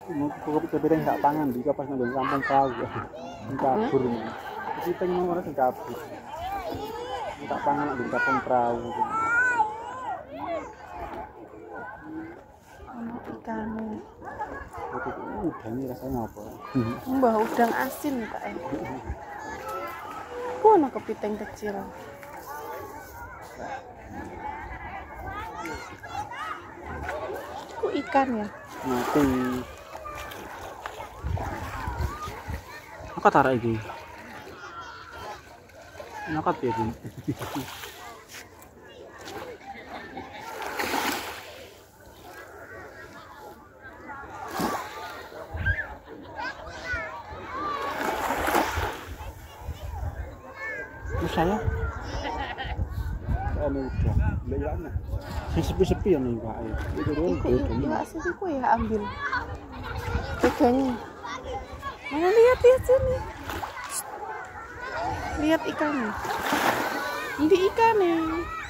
Kok kepiting nggak pangan di pas nang kampung kau ya. Kabur. Kepiting mau ora kabur. Tak pangan di kampung perahu. Ono ikane. Udang ini rasanya apa? Mbah udang asin Pak. Ku ono kepiting kecil. Ku ikan ya? Mati. Apa tarik iki? Nakat ya, Bun. Saya udah lebaran sepi-sepi ya nih Pak ya itu iwak sepiku ya ambil pegangnya mana lihat sini lihat ikannya ini ikannya